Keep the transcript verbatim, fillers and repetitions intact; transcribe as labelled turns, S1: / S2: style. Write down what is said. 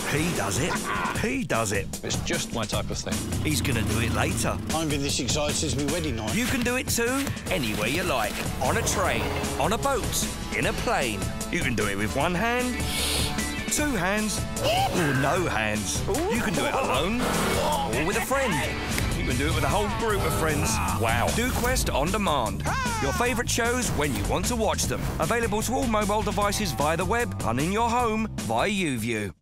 S1: He does it. He does it.
S2: It's just my type of thing.
S1: He's going to do it later.
S3: I've been this excited since my wedding night.
S1: You can do it too, anywhere you like. On a train, on a boat, in a plane. You can do it with one hand, two hands, or no hands. You can do it alone, or with a friend. You can do it with a whole group of friends. Wow. Do Quest on demand. Your favourite shows when you want to watch them. Available to all mobile devices via the web and in your home via YouView.